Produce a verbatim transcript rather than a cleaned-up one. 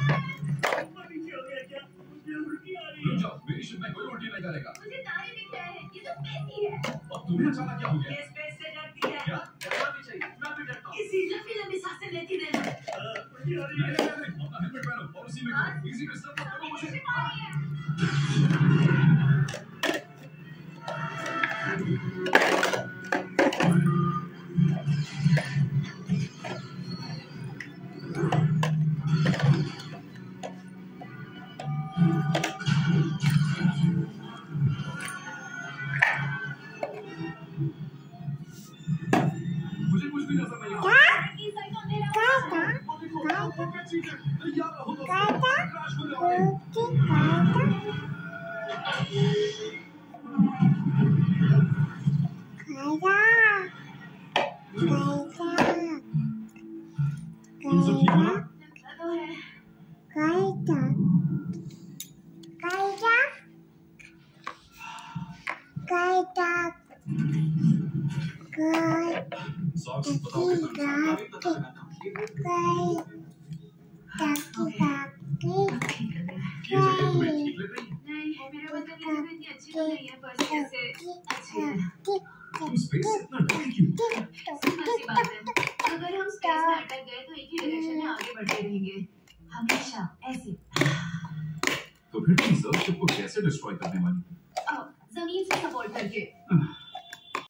रुक जाओ, मेरी शिप में कोई उल्टी नहीं करेगा। मुझे तारे दिख रहे हैं, ये तो स्पेस ही है। और तुम्हें अचानक क्या हो गया? ये स्पेस से डरती है। क्या? डरना भी चाहिए, मैं भी डरता हूँ। इसी लंबी लंबी सांसें लेती रहना। नहीं नहीं नहीं, अपना हेलमेट पहनो और उसी में करो। इसी में सब करो मुझे। मुझे कुछ भी नजर नहीं आ रहा। तुम सब ठीक हो ना? सॉक्स बताओ कितना ये जगह तुम्हें ठीक लग रही है? नहीं, मेरे बदन ये जगह इतनी अच्छी लग रही है, पर इससे अच्छी है। तुम स्पेस से इतना डरती क्यों? सिंपल सी बात है, अगर हम स्पेस में अटक गए तो एक ही डायरेक्शन में आगे बढ़ते रहेंगे, हमेशा ऐसे। तो फिर तुम सब शिप को कैसे डिस्ट्रॉय करने वाली? जमीन से सपोर्ट करके।